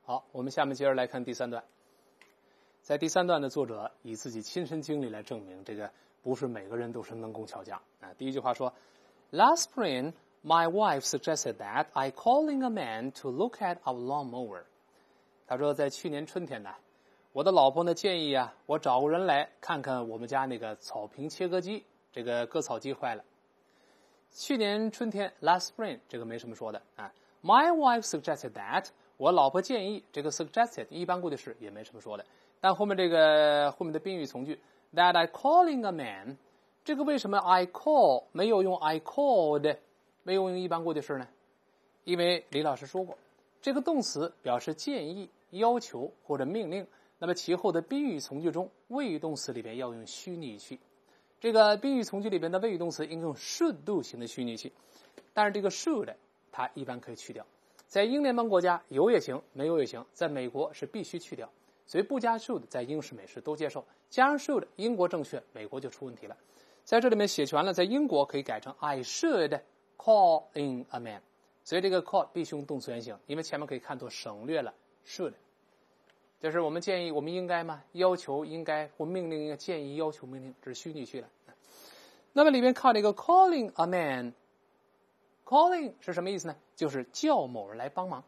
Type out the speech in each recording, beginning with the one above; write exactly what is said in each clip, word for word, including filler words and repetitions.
好，我们下面接着来看第三段。在第三段的作者以自己亲身经历来证明，这个不是每个人都是能工巧匠啊。第一句话说 ，Last spring, my wife suggested that I calling a man to look at our lawnmower。他说，在去年春天呢，我的老婆呢建议啊，我找个人来看看我们家那个草坪切割机，这个割草机坏了。去年春天 ，last spring， 这个没什么说的啊。My wife suggested that， 我老婆建议，这个 suggested 一般过去式也没什么说的。但后面这个后面的宾语从句 that I calling a man， 这个为什么 I call 没有用 I called， 没有用一般过去式呢？因为李老师说过，这个动词表示建议、要求或者命令，那么其后的宾语从句中谓语动词里边要用虚拟语气。这个宾语从句里边的谓语动词应用 should do 型的虚拟语气，但是这个 should 它一般可以去掉。在英联邦国家有也行，没有也行，在美国是必须去掉。所以不加 should 在英式美式都接受，加上 should 英国正确，美国就出问题了。在这里面写全了，在英国可以改成 I should call in a man， 所以这个 call 必须用动词原形，因为前面可以看作省略了 should， 就是我们建议我们应该吗？要求应该或命令应该建议要求命令，这是虚拟句了。那么里面靠这个 calling a man， calling 是什么意思呢？就是叫某人来帮忙。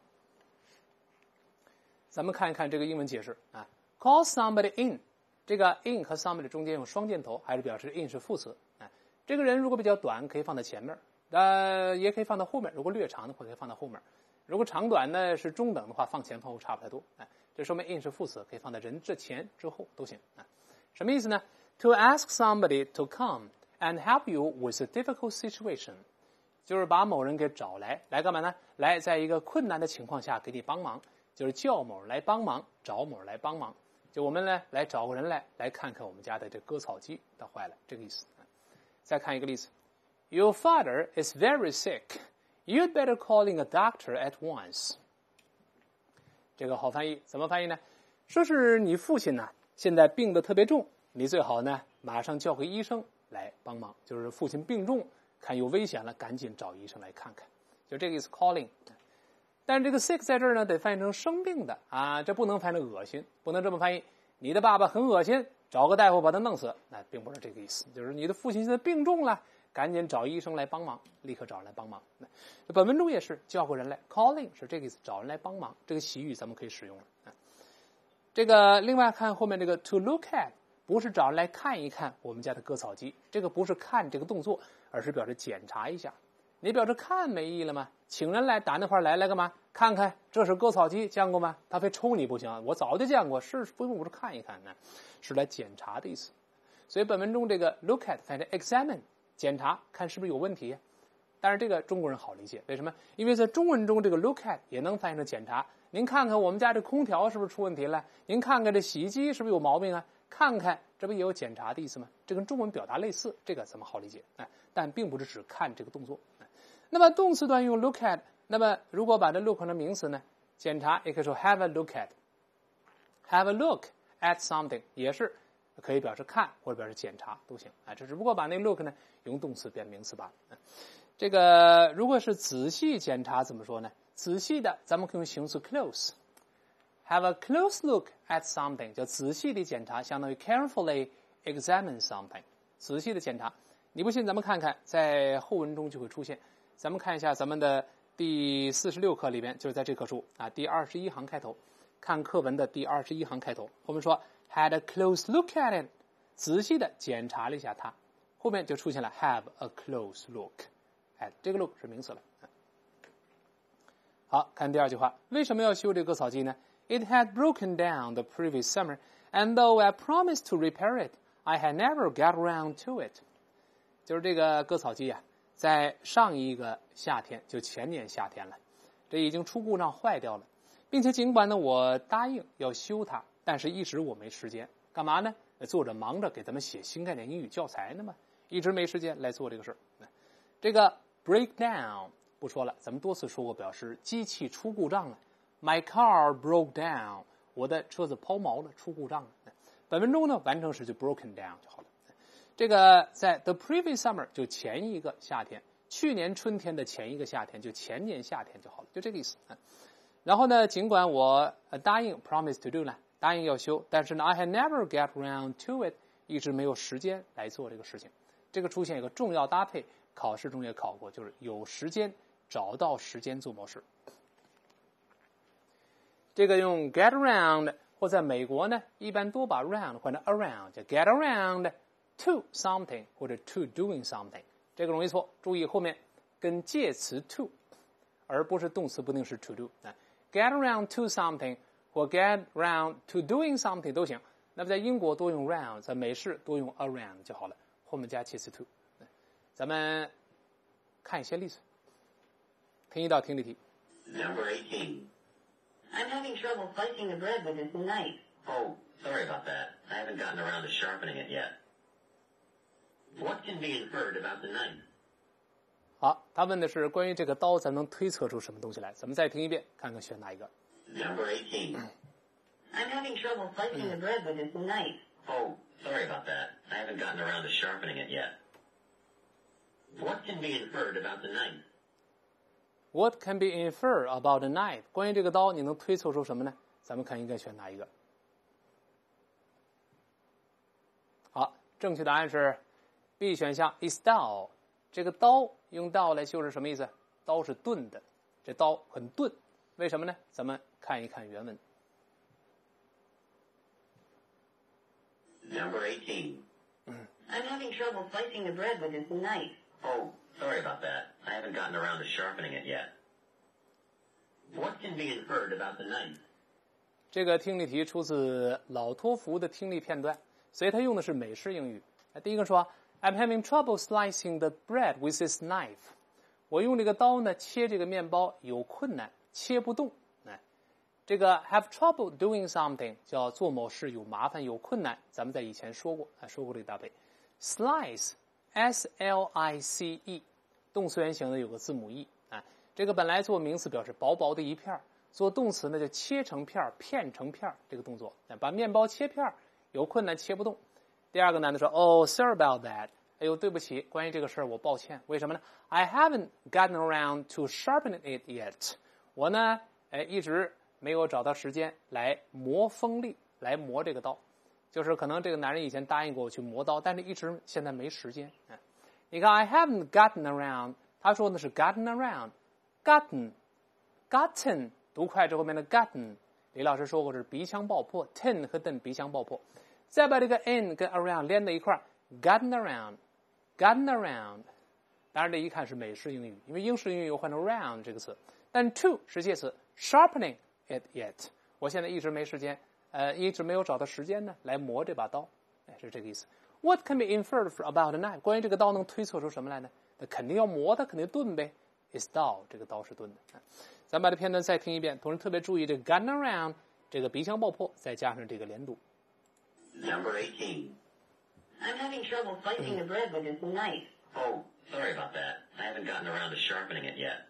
咱们看一看这个英文解释啊 ，call somebody in， 这个 in 和 somebody 中间用双箭头，还是表示 in 是副词啊。这个人如果比较短，可以放在前面，呃，也可以放在后面。如果略长的话，可以放在后面。如果长短呢是中等的话，放前放后差不太多。哎，这说明 in 是副词，可以放在人之前之后都行啊。什么意思呢 ？To ask somebody to come and help you with a difficult situation， 就是把某人给找来，来干嘛呢？来在一个困难的情况下给你帮忙。就是叫某人来帮忙，找某人来帮忙。就我们呢，来找个人来，来看看我们家的这割草机它坏了，这个意思。再看一个例子 ，Your father is very sick. You'd better calling a doctor at once. 这个好翻译，怎么翻译呢？说是你父亲呢，现在病得特别重，你最好呢，马上叫个医生来帮忙。就是父亲病重，看有危险了，赶紧找医生来看看。就这个意思 ，calling。但是这个 sick 在这儿呢，得翻译成生病的啊，这不能翻译成恶心，不能这么翻译。你的爸爸很恶心，找个大夫把他弄死，那并不是这个意思。就是你的父亲现在病重了，赶紧找医生来帮忙，立刻找人来帮忙。本文中也是叫过人来 ，calling 是这个意思，找人来帮忙。这个习语咱们可以使用了。这个另外看后面这个 to look at， 不是找人来看一看我们家的割草机，这个不是看这个动作，而是表示检查一下。你表示看没意义了吗？请人来打那块来来干嘛？看看这是割草机，见过吗？他非抽你不行，我早就见过，是不用我是看一看呢，是来检查的意思。所以本文中这个 look at 翻译成 examine， 检查看是不是有问题。但是这个中国人好理解，为什么？因为在中文中这个 look at 也能翻译成检查。您看看我们家这空调是不是出问题了？您看看这洗衣机是不是有毛病啊？看看这不也有检查的意思吗？这跟中文表达类似，这个咱们好理解，哎，但并不是指看这个动作。那么动词端用 look at， 那么如果把这 look 成名词呢？检查也可以说 have a look at，have a look at something 也是可以表示看或者表示检查都行啊。这只不过把那 look 呢用动词变名词罢了。这个如果是仔细检查怎么说呢？仔细的咱们可以用形容词 close。Have a close look at something 叫仔细的检查，相当于 carefully examine something， 仔细的检查。你不信咱们看看，在后文中就会出现。咱们看一下咱们的第四十六课里边，就是在这课书啊第二十一行开头，看课文的第二十一行开头，后面说 had a close look at it， 仔细的检查了一下它，后面就出现了 have a close look at， 这个 look 是名词了。好，看第二句话，为什么要修这个割草机呢？ It had broken down the previous summer, and though I promised to repair it, I had never got around to it。 就是这个割草机啊，在上一个夏天，就前年夏天了，这已经出故障坏掉了，并且尽管呢我答应要修它，但是一直我没时间。干嘛呢？作者忙着给咱们写新概念英语教材呢嘛，一直没时间来做这个事儿。这个 break down 不说了，咱们多次说过，表示机器出故障了。My car broke down， 我的车子抛锚了，出故障了。本文中呢，完成时就 broken down 就好了。这个在 the previous summer 就前一个夏天，去年春天的前一个夏天，就前年夏天就好了，就这个意思。然后呢，尽管我呃答应 promise to do 呢，答应要修，但是呢 I had never get around to it， 一直没有时间来做这个事情。这个出现一个重要搭配，考试中也考过，就是有时间找到时间做某事。这个用 get around， 或在美国呢一般多把 round 换成 around， 就 get around to something 或者 to doing something， 这个容易错，注意后面跟介词 to， 而不是动词不定式 to do。 get around to something 或 get around to doing something 都行。那么在英国多用 round， 在美式多用 around 就好了，后面加介词 to。 咱们看一些例子，听一道听力题。 Number eighteen. I'm having trouble slicing the bread with this knife. Oh, sorry about that. I haven't gotten around to sharpening it yet. What can be inferred about the knife? 好，他问的是关于这个刀，咱能推测出什么东西来？咱们再听一遍，看看选哪一个。 Number eighteen. I'm having trouble slicing the bread with this knife. Oh, sorry about that. I haven't gotten around to sharpening it yet. What can be inferred about the knife? What can be inferred about a knife？ 关于这个刀，你能推测出什么呢？咱们看应该选哪一个？好，正确答案是 B 选项 is dull。这个刀用 dull 来修饰什么意思？刀是钝的，这刀很钝，为什么呢？咱们看一看原文。 Number eighteen. I'm having trouble slicing the bread with this knife. Oh, sorry about that. I haven't gotten around to sharpening it yet. What can be inferred about the knife? 这个听力题出自老托福的听力片段，所以它用的是美式英语。第一个说 I'm having trouble slicing the bread with this knife。 我用这个刀呢切这个面包有困难，切不动。哎，这个 have trouble doing something 叫做某事有麻烦有困难，咱们在以前说过，啊说过这个搭配。slice S L I C E 动词原形呢有个字母 e， 啊，这个本来做名词表示薄薄的一片，做动词呢就切成片片成片这个动作，把面包切片有困难切不动。第二个男的说 Oh, sorry about that。 哎呦，对不起，关于这个事儿我抱歉，为什么呢？ I haven't gotten around to sharpen it yet。 我呢哎一直没有找到时间来磨锋利，来磨这个刀。就是可能这个男人以前答应过我去磨刀，但是一直现在没时间。哎，你看 I haven't gotten around， 他说的是 gotten around， gotten gotten 读快之后面的 gotten， 李老师说过是鼻腔爆破 ten 和 den 鼻腔爆破，再把这个 in 跟 around 连在一块 gotten around gotten around。 当然这一看是美式英语，因为英式英语有换成 round 这个词，但 to 是介词 sharpening it yet， 我现在一直没时间呃，一直没有找到时间呢，来磨这把刀，哎，是这个意思。What can be inferred about a knife？ 关于这个刀能推测出什么来呢？那肯定要磨它，肯定钝呗。Is dull， 这个刀是钝的。咱把这片段再听一遍，同时特别注意这个 gotten around 这个鼻腔爆破，再加上这个连读。 Number eighteen. I'm having trouble slicing the bread with this knife. Oh, sorry about that. I haven't gotten around to sharpening it yet.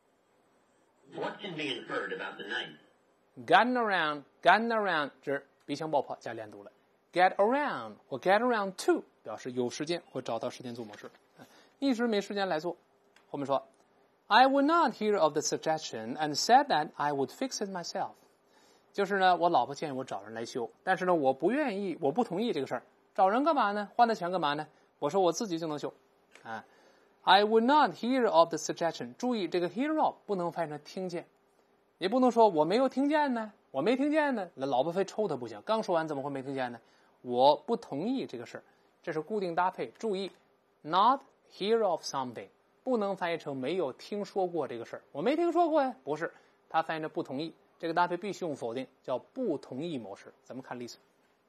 What can be inferred about the knife? Gotten around, gotten around 这鼻腔爆破加连读了。Get around 或 get around to 表示有时间或找到时间做某事，一直没时间来做。后面说 I would not hear of the suggestion and said that I would fix it myself。 就是呢，我老婆建议我找人来修，但是呢，我不愿意，我不同意这个事儿。找人干嘛呢？花那钱干嘛呢？我说我自己就能修。啊 I would not hear of the suggestion。 注意这个 hear of 不能翻译成听见，也不能说我没有听见呢，我没听见呢，那老婆非抽他不行。刚说完怎么会没听见呢？我不同意这个事儿，这是固定搭配。注意 not hear of something 不能翻译成没有听说过这个事儿，我没听说过呀，不是，它翻译成不同意。这个搭配必须用否定，叫不同意某事。咱们看例子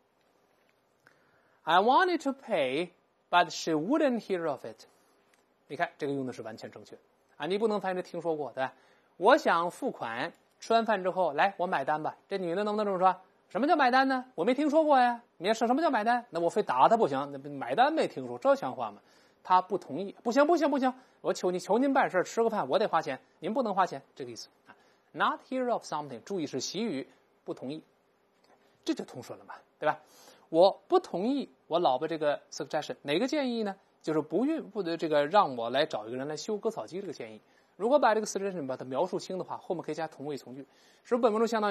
I wanted to pay but she wouldn't hear of it。 你看这个用的是完全正确啊，你不能翻译成听说过，对吧？我想付款，吃完饭之后来我买单吧，这女的能不能这么说？什么叫买单呢？我没听说过呀。你要说什么叫买单？那我非打他不行，那买单没听说，这像话吗？他不同意，不行不行不行，我求你求您办事，吃个饭我得花钱，您不能花钱，这个意思啊。Not hear of something， 注意是习语，不同意，这就通顺了嘛，对吧？我不同意我老婆这个 suggestion， 哪个建议呢？就是不允不得这个让我来找一个人来修割草机这个建议。如果把这个 suggestion 把它描述清的话，后面可以加同位从句。是不是本文中相当于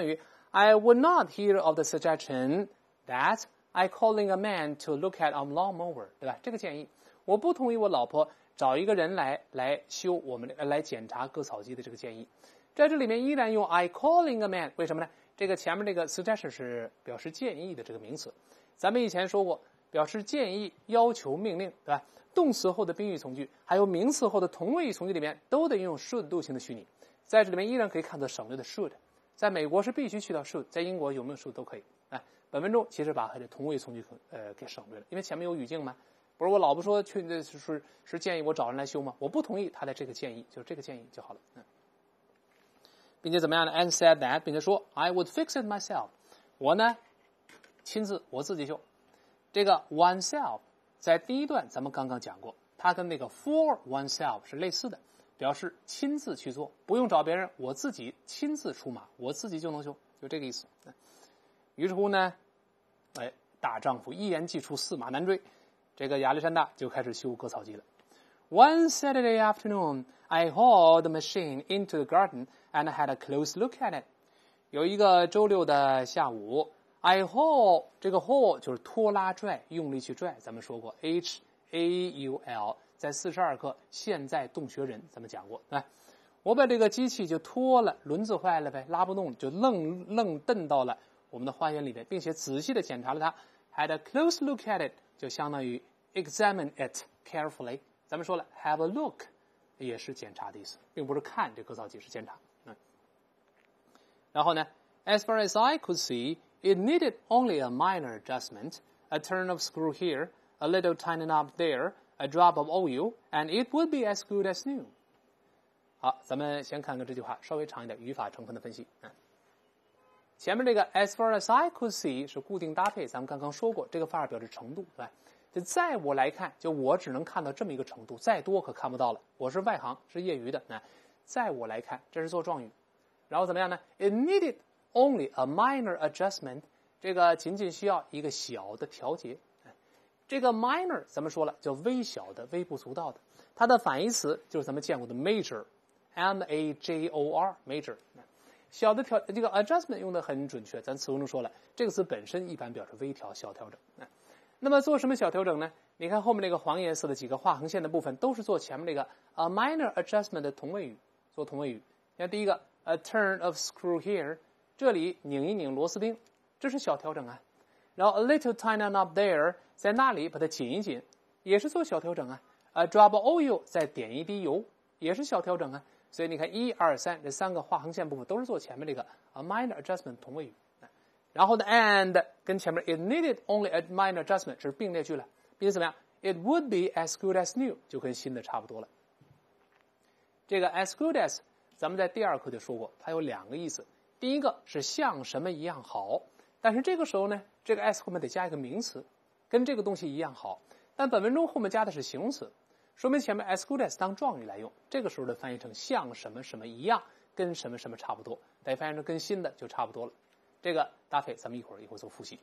I would not hear of the suggestion that I calling a man to look at a lawnmower， 对吧？这个建议，我不同意我老婆找一个人来来修我们的来检查割草机的这个建议。在这里面依然用 I calling a man， 为什么呢？这个前面这个 suggestion 是表示建议的这个名词。咱们以前说过，表示建议、要求、命令，对吧？动词后的宾语从句，还有名词后的同位语从句里面，都得用 should do 型的虚拟。在这里面依然可以看到省略的 should， 在美国是必须去掉 should， 在英国有没有 should 都可以。哎，本文中其实把它的同位从句呃给省略了，因为前面有语境嘛。不是我老婆说去那是是建议我找人来修吗？我不同意他的这个建议，就这个建议就好了。嗯，并且怎么样呢 ？And said that， 并且说 I would fix it myself， 我呢亲自我自己修。这个 oneself 在第一段咱们刚刚讲过，它跟那个 for oneself 是类似的，表示亲自去做，不用找别人，我自己亲自出马，我自己就能修，就这个意思。于是乎呢，哎，大丈夫一言既出，驷马难追。这个亚历山大就开始修割草机了。One Saturday afternoon, I hauled the machine into the garden and had a close look at it. 有一个周六的下午 ，I haul 这个 haul 就是拖拉拽，用力去拽。咱们说过 H A U L， 在四十二课现在动学人咱们讲过。来，我把这个机器就拖了，轮子坏了呗，拉不动，就愣愣蹬到了我们的花园里面，并且仔细的检查了它。Had a close look at it， 就相当于 examine it carefully。咱们说了 have a look 也是检查的意思，并不是看这割草机是检查。嗯。然后呢 ，as far as I could see, it needed only a minor adjustment, a turn of screw here, a little tightening up there, a drop of oil, and it would be as good as new。好，咱们先看看这句话，稍微长一点，语法成分的分析。嗯。前面这个 as far as I could see 是固定搭配，咱们刚刚说过，这个发表示程度，对吧？就在我来看，就我只能看到这么一个程度，再多可看不到了。我是外行，是业余的。那在我来看，这是做状语。然后怎么样呢 ？It needed only a minor adjustment， 这个仅仅需要一个小的调节。这个 minor 咱们说了，叫微小的、微不足道的。它的反义词就是咱们见过的 major，M A J O R，major。小的调，这个 adjustment 用的很准确，咱词汇中说了，这个词本身一般表示微调、小调整。那么做什么小调整呢？你看后面这个黄颜色的几个画横线的部分，都是做前面这个 a minor adjustment 的同位语，做同位语。你看第一个 a turn of screw here， 这里拧一拧螺丝钉，这是小调整啊。然后 a little tighten up there， 在那里把它紧一紧，也是做小调整啊。a drop of oil， 再点一滴油，也是小调整啊。所以你看一二三这三个画横线部分都是做前面这个 a minor adjustment 同位语。然后呢 and 跟前面 it needed only a minor adjustment 是并列句了，并且怎么样 it would be as good as new 就跟新的差不多了。这个 as good as 咱们在第二课就说过，它有两个意思，第一个是像什么一样好，但是这个时候呢，这个 as 后面得加一个名词，跟这个东西一样好，但本文中后面加的是形容词，说明前面 as good as 当状语来用，这个时候的翻译成像什么什么一样，跟什么什么差不多，得翻译成跟新的就差不多了。这个搭配咱们一会儿一会儿做复习。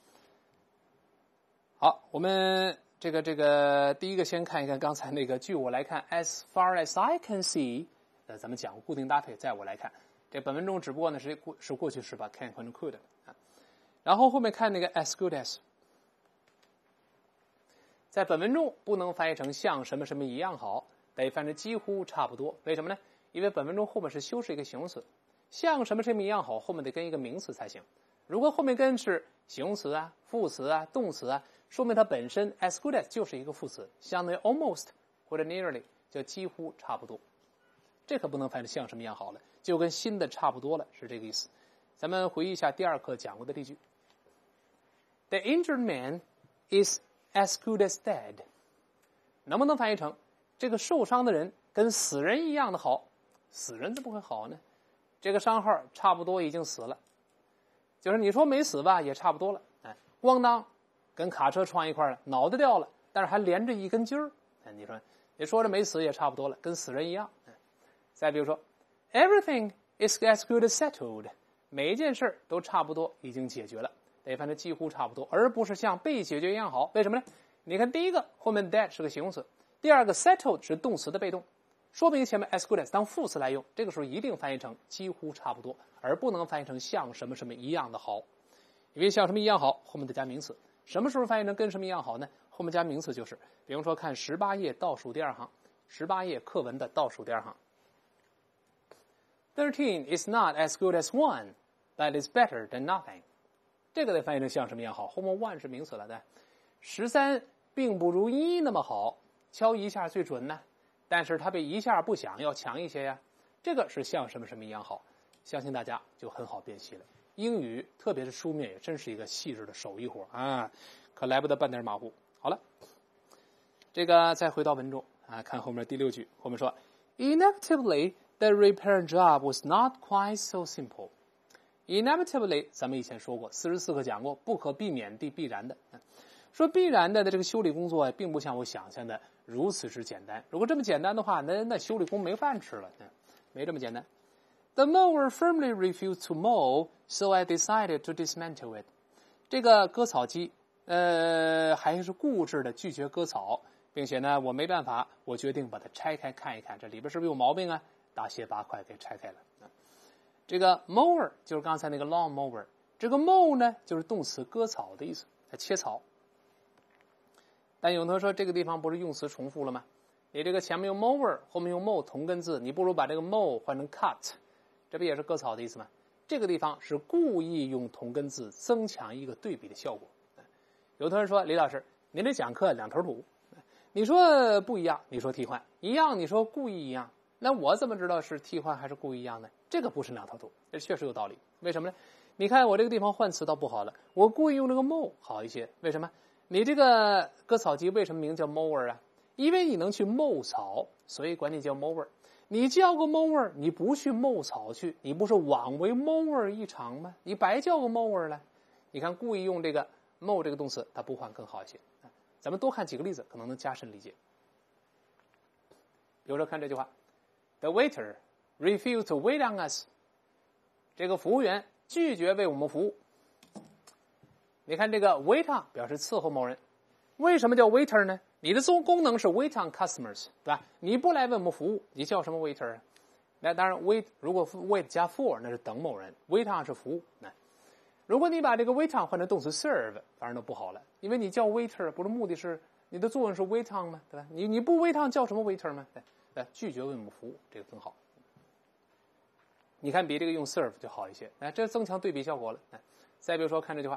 好，我们这个这个第一个先看一看刚才那个，据我来看 as far as I can see， 呃，咱们讲过固定搭配，在我来看，这本文中只不过呢是过是过去式吧 can 换成 could 啊。然后后面看那个 as good as， 在本文中不能翻译成像什么什么一样好，得翻译成几乎差不多。为什么呢？因为本文中后面是修饰一个形容词，像什么什么一样好，后面得跟一个名词才行。如果后面跟是形容词啊、副词啊、动词啊，说明它本身 as good as 就是一个副词，相当于 almost 或者 nearly 就几乎差不多。这可不能翻译成像什么一样好了，就跟新的差不多了，是这个意思。咱们回忆一下第二课讲过的例句 ：The injured man is as good as dead。能不能翻译成这个受伤的人跟死人一样的好？死人怎么会好呢？这个伤号差不多已经死了，就是你说没死吧，也差不多了。哎，咣当，跟卡车撞一块了，脑袋掉了，但是还连着一根筋儿。哎，你说，你说这没死也差不多了，跟死人一样。哎，再比如说 ，everything is as good as settled， 每一件事都差不多已经解决了，得反正几乎差不多，而不是像被解决一样好。为什么呢？你看第一个后面 that 是个形容词，第二个 settled 是动词的被动。 说明前面 as good as 当副词来用，这个时候一定翻译成几乎差不多，而不能翻译成像什么什么一样的好。因为像什么一样好，后面得加名词。什么时候翻译成跟什么一样好呢？后面加名词就是，比方说看十八页倒数第二行，十八页课文的倒数第二行。Thirteen is not as good as one, but is better than nothing。这个得翻译成像什么一样好，后面 one 是名词了的。十三并不如一那么好，敲一下最准呢，但是它比一下不响要强一些呀。这个是像什么什么一样好，相信大家就很好辨析了。英语特别是书面也真是一个细致的手艺活啊，可来不得半点马虎。好了，这个再回到文中啊，看后面第六句，后面说 Inevitably the repair job was not quite so simple。 Inevitably 咱们以前说过，四十四课讲过，不可避免地必然的，说必然的的这个修理工作并不像我想象的如此之简单。如果这么简单的话，那那修理工没饭吃了，没这么简单。The mower firmly refused to mow, so I decided to dismantle it。 这个割草机呃还是固执的拒绝割草，并且呢我没办法，我决定把它拆开看一看，这里边是不是有毛病啊？大卸八块给拆开了。这个 mower 就是刚才那个 lawn mower， 这个 mow 呢就是动词割草的意思，切草。但有同学说这个地方不是用词重复了吗？你这个前面用 mower 后面用 mow 同根字，你不如把这个 mow 换成 cut， 这不也是割草的意思吗？这个地方是故意用同根字增强一个对比的效果。有同学说李老师您这讲课两头堵，你说不一样你说替换，一样你说故意一样，那我怎么知道是替换还是故意一样呢？这个不是两头堵，这确实有道理。为什么呢？你看我这个地方换词倒不好了，我故意用这个 mow 好一些。为什么？你这个割草机为什么名叫 mower 啊？因为你能去 mow 草，所以管你叫 mower。你叫个 mower， 你不去 mow 草去，你不是枉为 mower 一场吗？你白叫个 mower 了。你看故意用这个 mow 这个动词，它不换更好一些。咱们多看几个例子，可能能加深理解。比如说看这句话 ，The waiter refused to wait on us。这个服务员拒绝为我们服务。你看这个 wait on 表示伺候某人，为什么叫 waiter 呢？你的综功能是 wait on customers， 对吧？你不来为我们服务，你叫什么 waiter 啊？那当然 wait 如果 wait 加 for 那是等某人 ，wait on 是服务。那如果你把这个 wait on 换成动词 serve， 当然都不好了，因为你叫 waiter 不是目的是你的作用是 wait on 吗？对吧？你你不 wait on 叫什么 waiter 吗？对，对，拒绝为我们服务，这个更好。你看比这个用 serve 就好一些，哎，这增强对比效果了。哎，再比如说看这句话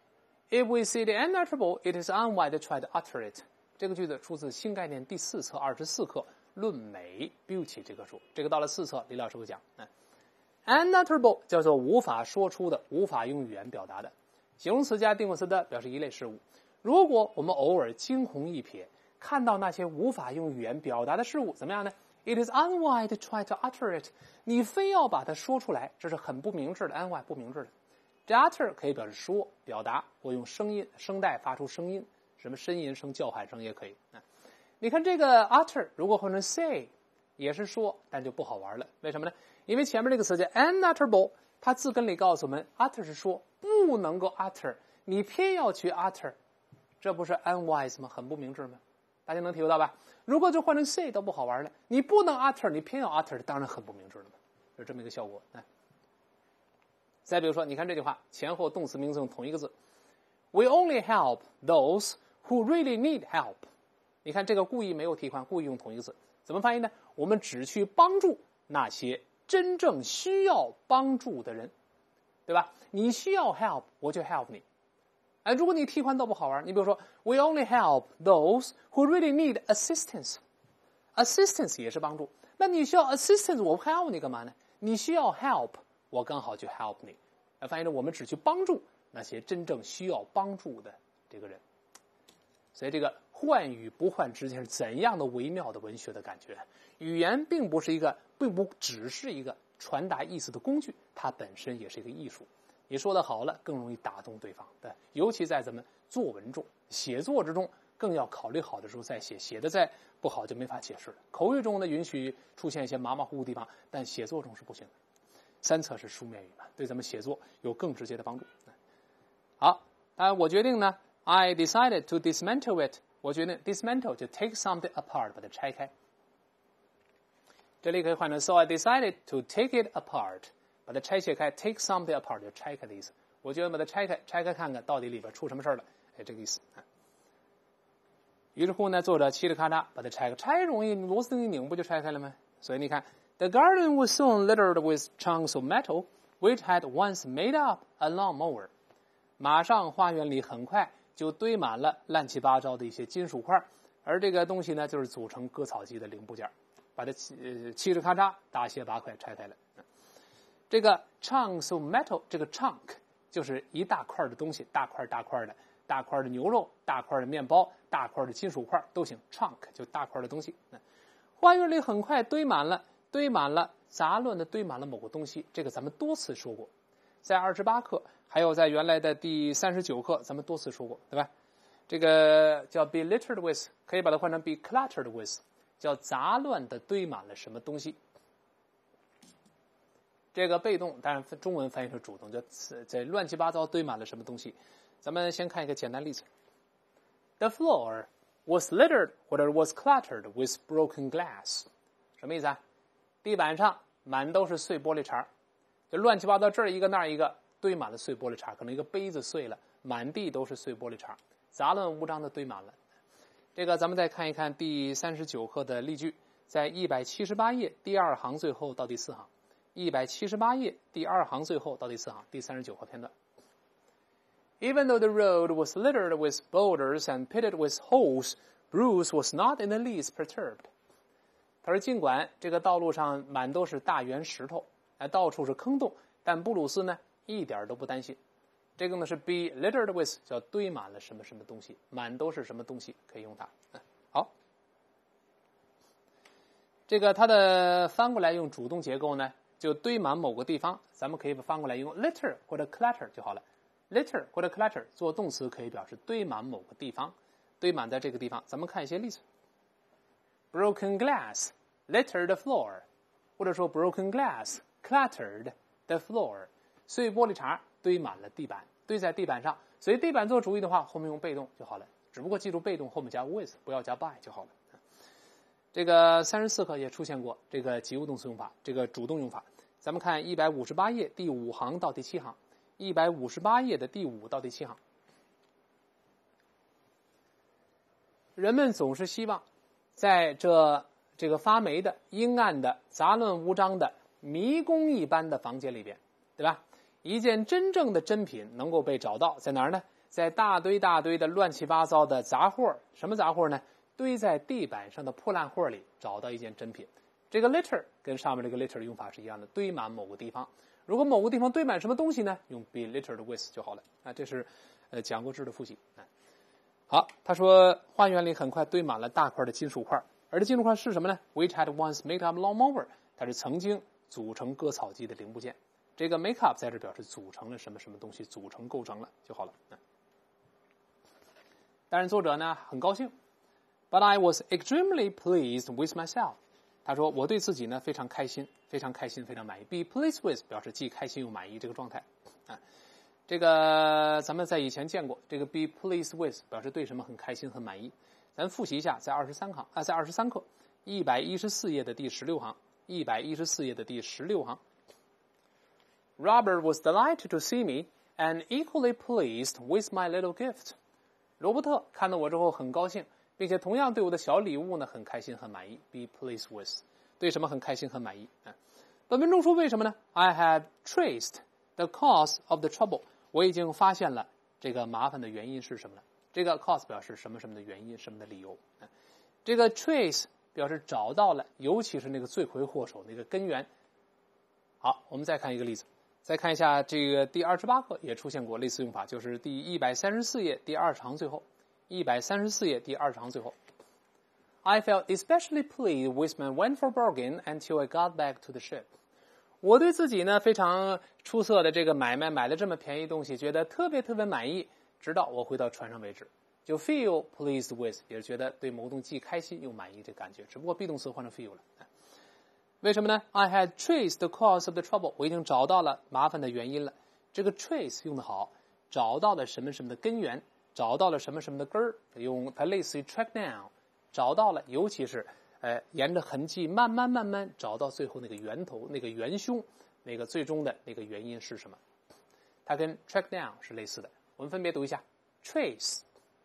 ，If we see the unutterable, it is unwise to try to utter it。这个句子出自新概念第四册二十四课论美 beauty 这个书，这个到了四册李老师会讲。嗯 unutterable 叫做无法说出的，无法用语言表达的，形容词加定冠词的表示一类事物。如果我们偶尔惊鸿一瞥，看到那些无法用语言表达的事物，怎么样呢？ It is unwise to try to utter it。 你非要把它说出来，这是很不明智的， unwise 不明智的。这 utter 可以表示说表达，或用声音声带发出声音，什么呻吟声叫喊声也可以。你看这个 utter 如果换成 say 也是说，但就不好玩了。为什么呢？因为前面这个词叫 unutterable， 它字根里告诉我们 utter 是说，不能够 utter， 你偏要去 utter， 这不是 unwise 吗？很不明智吗？大家能体会到吧？如果就换成 say 都不好玩了，你不能 utter， 你偏要 utter， 当然很不明智了嘛，有这么一个效果。哎，再比如说你看这句话，前后动词名词用同一个字， We only help those who really need help。 你看这个故意没有替换，故意用同一个字，怎么翻译呢？我们只去帮助那些真正需要帮助的人，对吧？你需要 help， 我就 help 你。哎，如果你替换倒不好玩，你比如说 We only help those who really need assistance。 assistance 也是帮助，那你需要 assistance， 我 help 你干嘛呢？你需要 help， 我刚好就 help 你。哎，翻译成我们只去帮助那些真正需要帮助的这个人。所以这个换与不换之间是怎样的微妙的文学的感觉。语言并不是一个，并不只是一个传达意思的工具，它本身也是一个艺术。你说的好了，更容易打动对方。对，尤其在咱们作文中、写作之中，更要考虑好的时候再写，写的再不好就没法解释了。口语中呢，允许出现一些马马虎虎的地方，但写作中是不行的。三册是书面语嘛，对咱们写作有更直接的帮助。好，啊，我决定呢 ，I decided to dismantle it。我决定 dismantle 就 take something apart， 把它拆开。 这里可以换成 So I decided to take it apart， 把它拆卸开 ，take something apart 就拆开的意思。我决定把它拆开，拆开看看到底里边出什么事了，哎，这个意思。于是乎呢，作者嘁哩咔嚓把它拆开，拆容易，螺丝一拧不就拆开了吗？所以你看 ，The garden was soon littered with chunks of metal which had once made up a lawnmower。马上花园里很快就堆满了乱七八糟的一些金属块，而这个东西呢，就是组成割草机的零部件，把它呃嘁哩咔嚓大卸八块拆开了。这个 chunks of metal， 这个 chunk 就是一大块的东西，大块大块的，大块的牛肉，大块的面包，大块的金属块都行 ，chunk 就大块的东西。花园里很快堆满了，堆满了，杂乱的堆满了某个东西。这个咱们多次说过，在二十八课，还有在原来的第三十九课，咱们多次说过，对吧？这个叫 be littered with， 可以把它换成 be cluttered with， 叫杂乱的堆满了什么东西。这个被动当然中文翻译成主动，叫在乱七八糟堆满了什么东西。咱们先看一个简单例子。The floor was littered or it was cluttered with broken glass。什么意思啊？地板上满都是碎玻璃碴，就乱七八糟这儿一个那儿一个，堆满了碎玻璃碴，可能一个杯子碎了，满地都是碎玻璃碴，杂乱无章的堆满了。这个咱们再看一看第三十九课的例句，在一百七十八页第二行最后到第四行。一百七十八页第二行最后到第四行，第三十九课片段。Even though the road was littered with boulders and pitted with holes, Bruce was not in the least perturbed. 他说，尽管这个道路上满都是大圆石头，哎，到处是坑洞，但布鲁斯呢一点都不担心。这个呢是 be littered with， 叫堆满了什么什么东西，满都是什么东西，可以用它。嗯、好，这个它的翻过来用主动结构呢，就堆满某个地方，咱们可以翻过来用 litter 或者 clutter 就好了。litter 或者 clutter 做动词可以表示堆满某个地方，堆满在这个地方。咱们看一些例子。Broken glass littered the floor， 或者说 broken glass cluttered the floor， 碎玻璃碴堆满了地板，堆在地板上。所以地板做主语的话，后面用被动就好了，只不过记住被动后面加 with， 不要加 by 就好了。这个三十四课也出现过这个及物动词用法，这个主动用法。咱们看一百五十八页第五行到第七行，一百五十八页的第五到第七行。人们总是希望在这这个发霉的、阴暗的、杂乱无章的、迷宫一般的房间里边，对吧？一件真正的珍品能够被找到，在哪儿呢？在大堆大堆的乱七八糟的杂货，什么杂货呢？堆在地板上的破烂货里找到一件珍品。这个 litter 跟上面这个 litter 的用法是一样的，堆满某个地方。如果某个地方堆满什么东西呢？用 be littered with 就好了。啊，这是呃讲过制的复习。啊，好，他说花园里很快堆满了大块的金属块，而这金属块是什么呢 ？Which had once made up lawnmower， 它是曾经组成割草机的零部件。这个 make up 在这表示组成了什么什么东西，组成构成了就好了。啊，当然作者呢很高兴。But I was extremely pleased with myself. 他说我对自己呢非常开心，非常开心，非常满意。Be pleased with 表示既开心又满意这个状态。啊，这个咱们在以前见过，这个 be pleased with 表示对什么很开心很满意。咱复习一下，在二十三行啊，在二十三课一百一十四页的第十六行，一百一十四页的第十六行。Robert was delighted to see me and equally pleased with my little gift. 罗伯特看到我之后很高兴，并且同样对我的小礼物呢很开心很满意。Be pleased with 对什么很开心很满意。啊，本文中说为什么呢 ？I had traced the cause of the trouble. 我已经发现了这个麻烦的原因是什么呢？这个 cause 表示什么什么的原因，什么的理由。啊，这个 trace 表示找到了，尤其是那个罪魁祸首那个根源。好，我们再看一个例子。再看一下这个第二十八课也出现过类似用法，就是第一百三十四页第二十行最后，一百三十四页第二十行最后。I felt especially pleased with my wonderful bargain until I got back to the ship. 我对自己呢非常出色的这个买卖，买了这么便宜东西，觉得特别特别满意，直到我回到船上为止。就 feel pleased with 也是觉得对某个东西既开心又满意这感觉，只不过 be 动词换成 feel 了。为什么呢 ？I had traced the cause of the trouble. 我已经找到了麻烦的原因了。这个 trace 用得好，找到了什么什么的根源，找到了什么什么的根儿，用它类似于 track down， 找到了，尤其是呃，沿着痕迹慢慢慢慢找到最后那个源头，那个元凶，那个最终的那个原因是什么？它跟 track down 是类似的。我们分别读一下 trace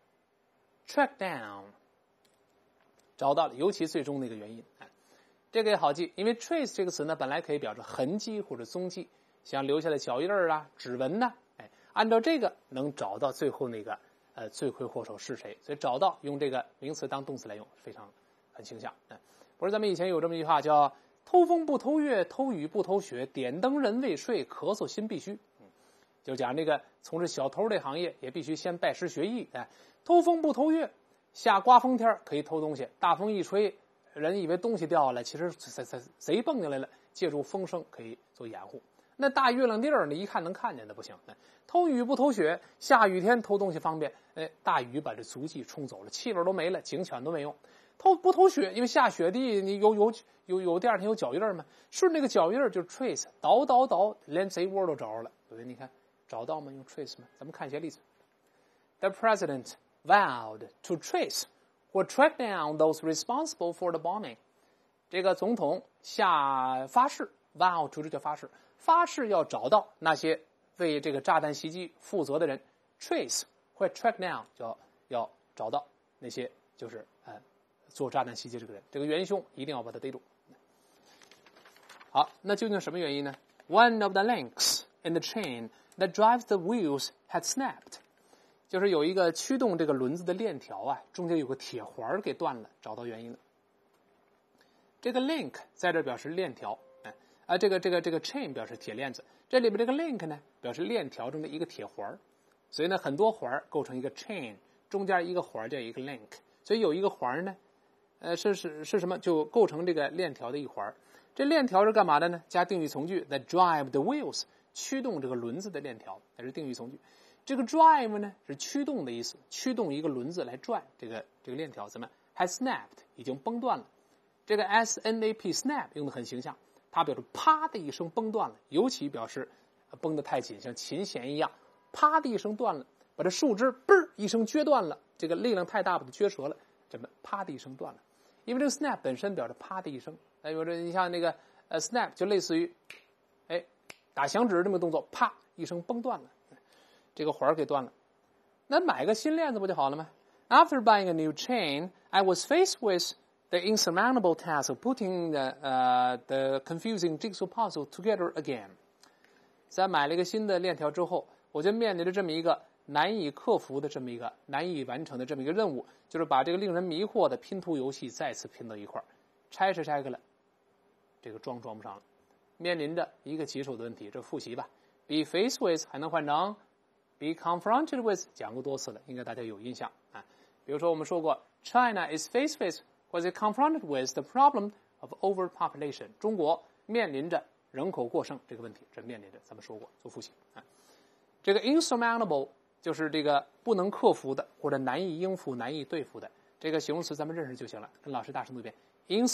track down， 找到了，尤其最终那个原因。哎，这个也好记，因为 trace 这个词呢，本来可以表示痕迹或者踪迹，像留下的脚印儿啊、指纹呐、啊，哎，按照这个能找到最后那个呃罪魁祸首是谁，所以找到用这个名词当动词来用，非常很形象。哎，不是咱们以前有这么一句话叫偷风不偷月，偷雨不偷雪，点灯人未睡，咳嗽心必须。嗯，就讲这个从事小偷这行业也必须先拜师学艺。哎，偷风不偷月，下刮风天可以偷东西，大风一吹，人以为东西掉下来，其实贼蹦进来了，借助风声可以做掩护。那大月亮地儿，你一看能看见的不行。偷雨不偷雪，下雨天偷东西方便。哎，大雨把这足迹冲走了，气味都没了，警犬都没用。偷不偷雪，因为下雪地，你有有有有第二天有脚印吗？顺那个脚印就是 trace， 倒倒倒，连贼窝都找着了。对不对？你看找到吗？用 trace 吗？咱们看一些例子。The president vowed to trace or track down those responsible for the bombing。这个总统下发誓 ，vow to 这叫发誓，发誓要找到那些为这个炸弹袭击负责的人 ，trace 或 track down 叫要找到那些就是呃做炸弹袭击这个人，这个元凶一定要把他逮住。好，那究竟什么原因呢 ？One of the links in the chain that drives the wheels had snapped。就是有一个驱动这个轮子的链条啊，中间有个铁环给断了，找到原因了。这个 link 在这表示链条，哎，啊，这个这个这个 chain 表示铁链子，这里边这个 link 呢表示链条中的一个铁环，所以呢很多环构成一个 chain， 中间一个环叫一个 link， 所以有一个环呢，呃是是是什么？就构成这个链条的一环。这链条是干嘛的呢？加定语从句 that drive the wheels， 驱动这个轮子的链条，这是定语从句。这个 drive 呢是驱动的意思，驱动一个轮子来转这个这个链条，怎么 has snapped 已经崩断了。这个 S N A P snap 用的很形象，它表示啪的一声崩断了，尤其表示绷得太紧，像琴弦一样，啪的一声断了，把这树枝嘣一声撅断了，这个力量太大把它撅折了，这么啪的一声断了。因为这个 snap 本身表示啪的一声，哎，有这你像那个呃 snap 就类似于哎打响指这么个动作，啪一声崩断了。这个环给断了，那买个新链子不就好了吗 ？After buying a new chain, I was faced with the insurmountable task of putting the, uh, the confusing jigsaw puzzle together again. 在买了一个新的链条之后，我就面临着这么一个难以克服的这么一个难以完成的这么一个任务，就是把这个令人迷惑的拼图游戏再次拼到一块儿，拆是拆开了，这个装装不上了，面临着一个棘手的问题，这复习吧。Be faced with 还能换成Be confronted with 讲过多次了，应该大家有印象啊。比如说我们说过 ，China is faced with 或者 confronted with the problem of overpopulation。中国面临着人口过剩这个问题，这面临着，咱们说过，做复习啊。这个 insurmountable 就是这个不能克服的或者难以应付、难以对付的这个形容词，咱们认识就行了。跟老师大声读一遍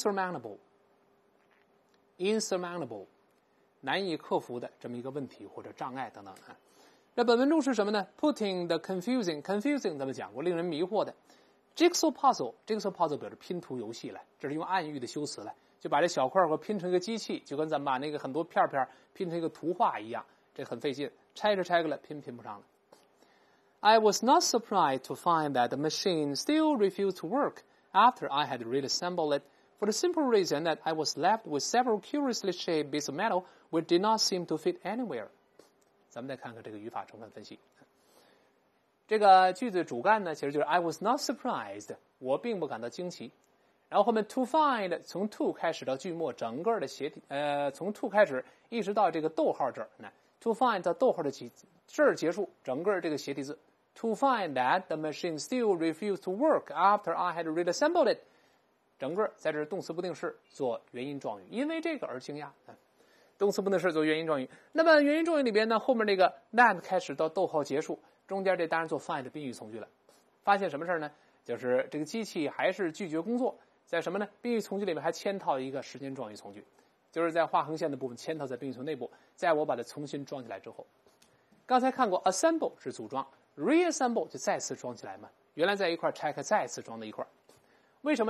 ：insurmountable，insurmountable， 难以克服的这么一个问题或者障碍等等啊。那本文中是什么呢 ？Putting the confusing confusing 咱们讲过，令人迷惑的 jigsaw puzzle jigsaw puzzle 表示拼图游戏了，这是用暗喻的修辞了，就把这小块儿给拼成一个机器，就跟咱们把那个很多片片拼成一个图画一样，这很费劲，拆着拆开了，拼拼不上了。I was not surprised to find that the machine still refused to work after I had reassembled it, for the simple reason that I was left with several curiously shaped bits of metal which did not seem to fit anywhere.咱们再看看这个语法成分分析。这个句子主干呢，其实就是 I was not surprised， 我并不感到惊奇。然后后面 to find 从 to 开始到句末，整个的斜体呃从 to 开始一直到这个逗号这儿，那 to find 到逗号的起这儿结束，整个这个斜体字 to find that the machine still refused to work after I had reassembled it， 整个在这动词不定式做原因状语，因为这个而惊讶。动词不定式做原因状语，那么原因状语里边呢，后面那个 that 开始到逗号结束，中间这当然做 find 宾语从句了。发现什么事儿呢？就是这个机器还是拒绝工作，在什么呢？宾语从句里面还嵌套一个时间状语从句，就是在画横线的部分嵌套在宾语从内部，在我把它重新装起来之后，刚才看过 assemble 是组装 ，reassemble 就再次装起来嘛，原来在一块拆开再次装在一块，为什么呢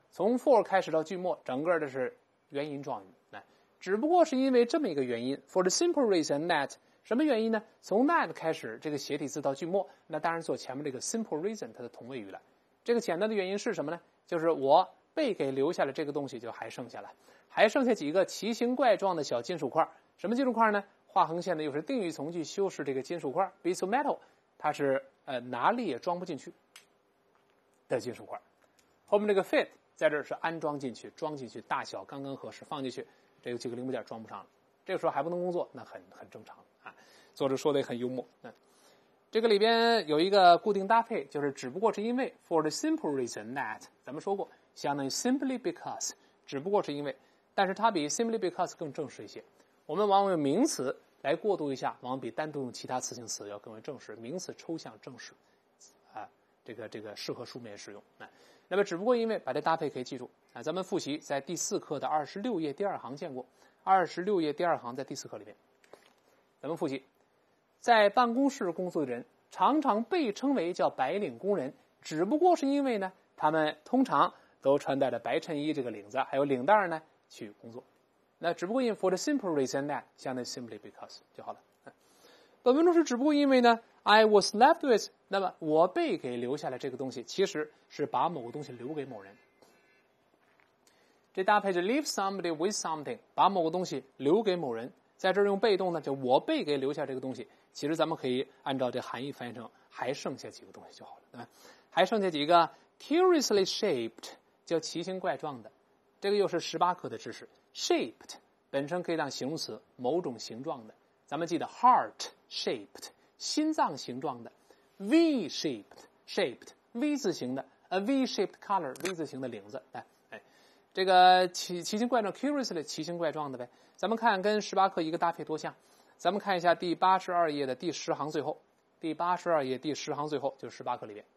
从 for 开始到句末，整个的是元音状语。哎，只不过是因为这么一个原因 ，for the simple reason that 什么原因呢？从 that 开始，这个斜体字到句末，那当然做前面这个 simple reason 它的同位语了。这个简单的原因是什么呢？就是我被给留下了这个东西就还剩下了，还剩下几个奇形怪状的小金属块。什么金属块呢？画横线的又是定语从句修饰这个金属块 ，bits of metal， 它是呃哪里也装不进去的金属块。后面这个 fit 在这儿是安装进去，装进去，大小刚刚合适，放进去，这个几个零部件装不上了。这个时候还不能工作，那很很正常啊。作者说的也很幽默。嗯，这个里边有一个固定搭配，就是只不过是因为 for the simple reason that， 咱们说过，相当于 simply because， 只不过是因为，但是它比 simply because 更正式一些。我们往往用名词来过渡一下，往往比单独用其他词性词要更为正式。名词抽象正式，啊，这个这个适合书面使用。啊，那么只不过因为把这搭配可以记住啊，咱们复习在第四课的二十六页第二行见过，二十六页第二行在第四课里面，咱们复习，在办公室工作的人常常被称为叫白领工人，只不过是因为呢，他们通常都穿戴着白衬衣这个领子还有领带呢去工作。那只不过因 for the simple reason that 相当于 simply because 就好了。本文中是只不过因为呢 I was left with， 那么我被给留下了这个东西，其实是把某个东西留给某人。这搭配着 leave somebody with something， 把某个东西留给某人，在这儿用被动呢，就我被给留下这个东西，其实咱们可以按照这含义翻译成还剩下几个东西就好了，对吧？还剩下几个 curiously shaped， 叫奇形怪状的，这个又是十八课的知识。shaped 本身可以当形容词，某种形状的，咱们记得 heart shaped 心脏形状的， V shaped shaped V 字形的 a V shaped collar V 字形的领子，哎哎，这个奇奇形怪状 curiously 奇形怪状的呗。咱们看跟十八课一个搭配多像，咱们看一下第八十二页的第十行最后，第八十二页第十行最后就是十八课里边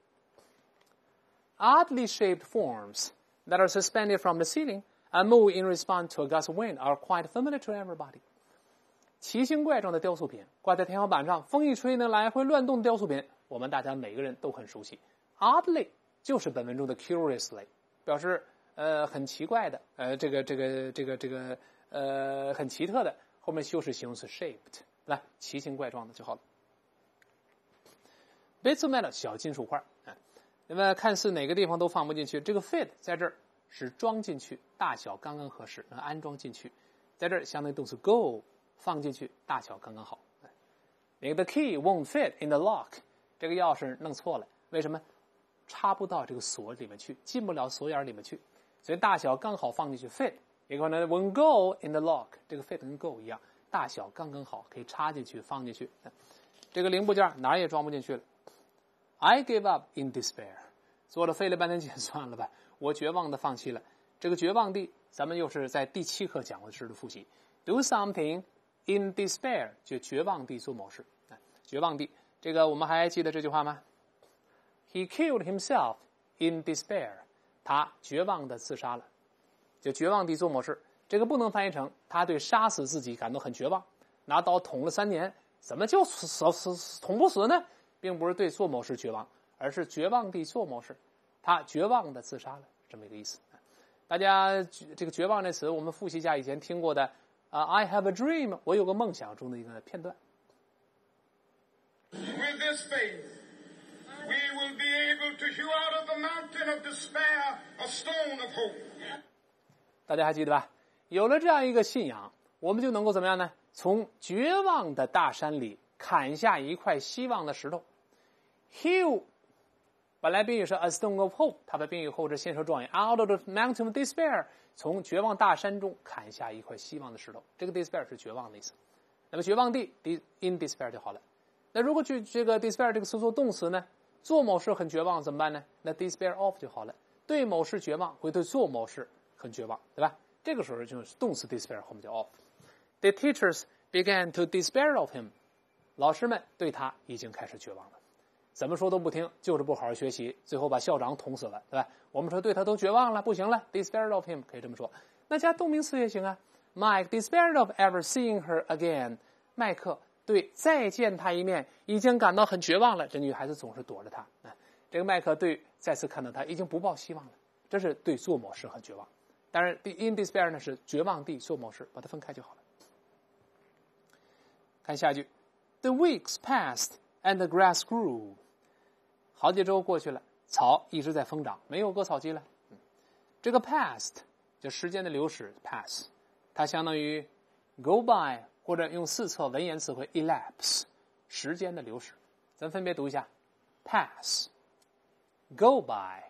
，oddly shaped forms that are suspended from the ceiling。And move in response to a gust of wind are quite familiar to everybody。奇形怪状的雕塑品挂在天花板上，风一吹能来回乱动的雕塑品，我们大家每个人都很熟悉。Oddly 就是本文中的 curiously， 表示呃很奇怪的，呃这个这个这个这个呃很奇特的，后面修饰形容词 shaped， 来奇形怪状的就好了。Bits of metal 小金属块，啊，那么看似哪个地方都放不进去，这个 fit 在这儿。是装进去，大小刚刚合适，能安装进去，在这儿相当于动词 go， 放进去，大小刚刚好。那个 the key won't fit in the lock， 这个钥匙弄错了，为什么？插不到这个锁里面去，进不了锁眼里面去，所以大小刚好放进去 fit。也可能 won't go in the lock， 这个 fit 跟 go 一样，大小刚刚好，可以插进去，放进去。这个零部件哪儿也装不进去了。I gave up in despair， 做了费了半天劲，算了吧。我绝望的放弃了，这个绝望地，咱们又是在第七课讲过的知识复习。Do something in despair， 就绝望地做某事。绝望地，这个我们还记得这句话吗 ？He killed himself in despair， 他绝望的自杀了，就绝望地做某事。这个不能翻译成他对杀死自己感到很绝望，拿刀捅了三年，怎么就死死捅不死呢？并不是对做某事绝望，而是绝望地做某事。他绝望的自杀了，这么一个意思。大家这个绝望这词，我们复习一下以前听过的啊、uh, ，I have a dream， 我有个梦想中的一个片段。 With this faith, we will be able to hew out of the mountain of despair a stone of hope。 大家还记得吧？有了这样一个信仰，我们就能够怎么样呢？从绝望的大山里砍下一块希望的石头。Hew。本来宾语是 a stone of hope， 它的宾语后置现说状语 out of the mountain of despair， 从绝望大山中砍下一块希望的石头。这个 despair 是绝望的意思。那么绝望地 in despair 就好了。那如果去这个 despair 这个词做动词呢，做某事很绝望怎么办呢？那 despair of 就好了。对某事绝望会对做某事很绝望，对吧？这个时候就是动词 despair 后面叫 of。The teachers began to despair of him， 老师们对他已经开始绝望了。怎么说都不听，就是不好好学习，最后把校长捅死了，对吧？我们说对他都绝望了，不行了 ，despaired of him 可以这么说。那加动名词也行啊。Mike despaired of ever seeing her again。麦克对再见她一面已经感到很绝望了。这女孩子总是躲着他。啊，这个麦克对再次看到她已经不抱希望了。 这是对做某事很绝望。当然 in despair 呢是绝望地做某事，把它分开就好了。看下一句 The weeks passed and the grass grew。 好几周过去了，草一直在疯长，没有割草机了。这个 past 就时间的流逝 pass， 它相当于 go by， 或者用四册文言词汇 elapse， 时间的流逝。咱分别读一下 pass go by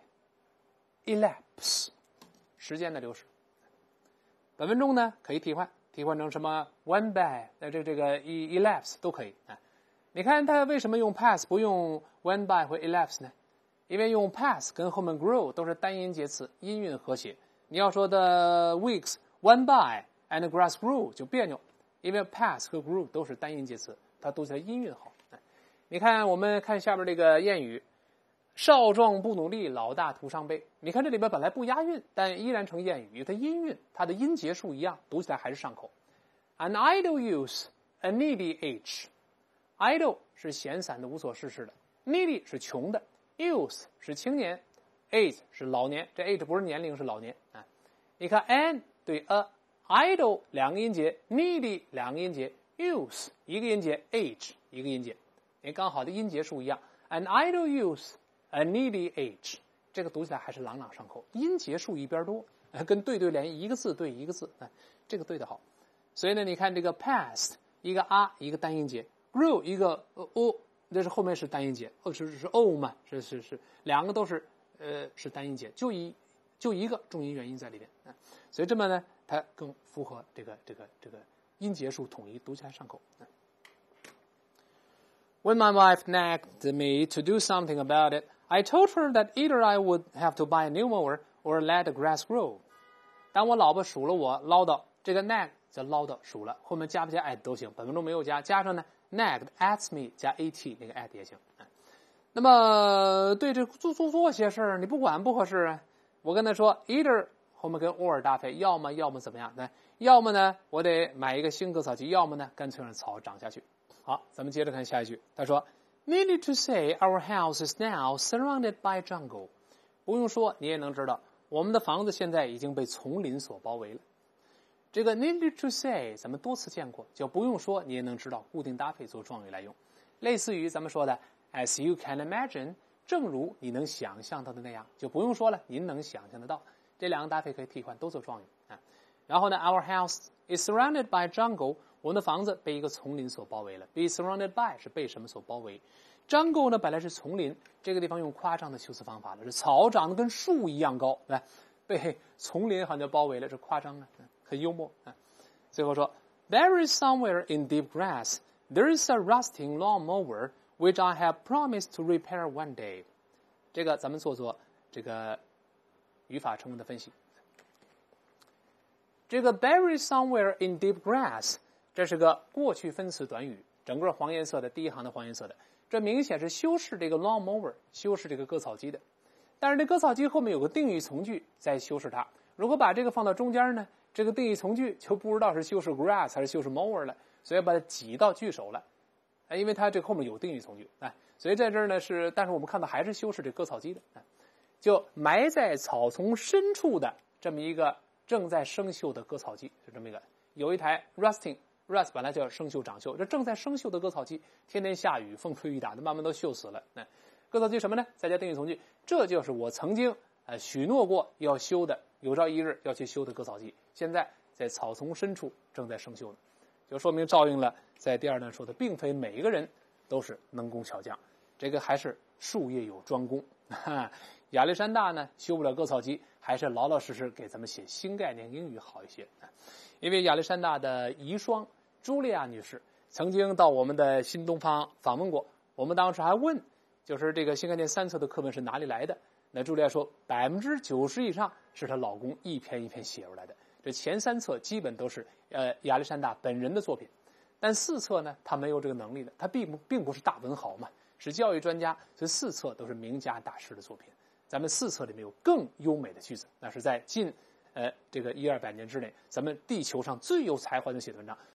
elapse， 时间的流逝。本文中呢可以替换替换成什么 went by， 呃这这个 elapse 都可以啊。你看它为什么用 pass 不用 went by 或 elapse 呢？因为用 pass 跟后面 grow 都是单音节词，音韵和谐。你要说的 weeks went by and grass grew 就别扭，因为 pass 和 grew 都是单音节词，它读起来音韵好。你看我们看下面这个谚语，少壮不努力，老大徒伤悲。你看这里边本来不押韵，但依然成谚语，因为它音韵，它的音节数一样，读起来还是上口。An idle youth, a needy age。idle 是闲散的、无所事事的 ，needy 是穷的 ，youth 是青年 ，age 是老年。这 age 不是年龄，是老年啊。你看 an 对 a，idle 两个音节 ，needy 两个音节 ，youth 一个音节 ，age 一个音节，因为刚好的音节数一样。An idle youth, a needy age， 这个读起来还是朗朗上口，音节数一边多，跟对对联一个字对一个字，啊，这个对得好。所以呢，你看这个 past 一个 a 一个单音节。grew 一个 o， 这是后面是单音节，哦是是 o 嘛，是是是，两个都是呃是单音节，就一就一个重音元音在里面啊，所以这么呢，它更符合这个这个这个音节数统一，读起来上口。When my wife nagged me to do something about it, I told her that either I would have to buy a new mower or let the grass grow. 当我老婆数了我唠叨，这个 nag 叫唠叨数了，后面加不加 at 都行，本文中没有加，加上呢。nagged at me 加 at 那个 at 也行。那么对这做做做些事儿你不管不合适啊。我跟他说 either 后面跟 or 搭配，要么要么怎么样？那要么呢我得买一个新割草机，要么呢干脆让草长下去。好，咱们接着看下一句。他说 needed to say our house is now surrounded by jungle。 不用说你也能知道，我们的房子现在已经被丛林所包围了。这个 needed to say 咱们多次见过，就不用说你也能知道，固定搭配做状语来用，类似于咱们说的 as you can imagine， 正如你能想象到的那样，就不用说了，您能想象得到，这两个搭配可以替换，都做状语啊。然后呢 our house is surrounded by jungle， 我们的房子被一个丛林所包围了， be surrounded by 是被什么所包围， jungle 呢本来是丛林，这个地方用夸张的修辞方法了，是草长得跟树一样高，对吧？被丛林好像包围了，这夸张啊，很幽默啊。最后说 There is somewhere in deep grass there is a rusting lawnmower which I have promised to repair one day。 这个咱们做做这个语法成分的分析。这个 There is somewhere in deep grass 这是个过去分词短语，整个黄颜色的第一行的黄颜色的，这明显是修饰这个 lawnmower， 修饰这个割草机的。但是这割草机后面有个定语从句在修饰它，如果把这个放到中间呢，这个定语从句就不知道是修饰 grass 还是修饰 mower 了，所以把它挤到句首了，哎，因为它这个后面有定语从句，哎，所以在这儿呢是，但是我们看到还是修饰这割草机的，哎，就埋在草丛深处的这么一个正在生锈的割草机，是这么一个，有一台 rusting rust 本来叫生锈长锈，这正在生锈的割草机，天天下雨，风吹雨打的，慢慢都锈死了，哎，割草机什么呢？再加定语从句，这就是我曾经呃许诺过要修的，有朝一日要去修的割草机，现在在草丛深处正在生锈呢，就说明照应了在第二段说的，并非每一个人都是能工巧匠，这个还是术业有专攻。亚历山大呢修不了割草机，还是老老实实给咱们写新概念英语好一些。因为亚历山大的遗孀茱莉亚女士曾经到我们的新东方访问过，我们当时还问，就是这个新概念三册的课文是哪里来的？那茱莉亚说，百分之九十以上是她老公一篇一篇写出来的。这前三册基本都是呃亚历山大本人的作品，但四册呢，他没有这个能力的，他并不并不是大文豪嘛，是教育专家，所以四册都是名家大师的作品。咱们四册里面有更优美的句子，那是在近呃这个一二百年之内，咱们地球上最有才华的写文章，